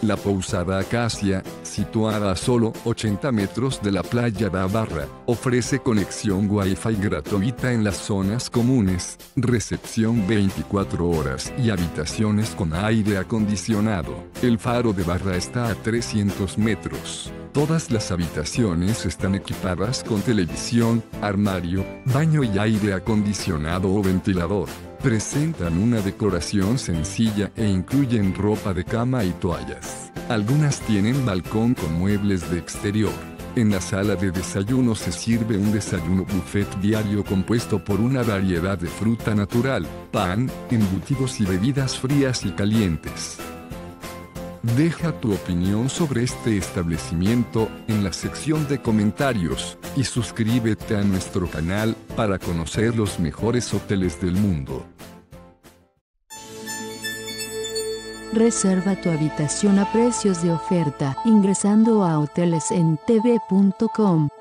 La Pousada Acacia, situada a solo 80 metros de la playa da Barra, ofrece conexión Wi-Fi gratuita en las zonas comunes, recepción 24 horas y habitaciones con aire acondicionado. El faro de Barra está a 300 metros. Todas las habitaciones están equipadas con televisión, armario, baño y aire acondicionado o ventilador. Presentan una decoración sencilla e incluyen ropa de cama y toallas. Algunas tienen balcón con muebles de exterior. En la sala de desayuno se sirve un desayuno buffet diario compuesto por una variedad de fruta natural, pan, embutidos y bebidas frías y calientes. Deja tu opinión sobre este establecimiento en la sección de comentarios y suscríbete a nuestro canal para conocer los mejores hoteles del mundo. Reserva tu habitación a precios de oferta ingresando a hotelesentv.com.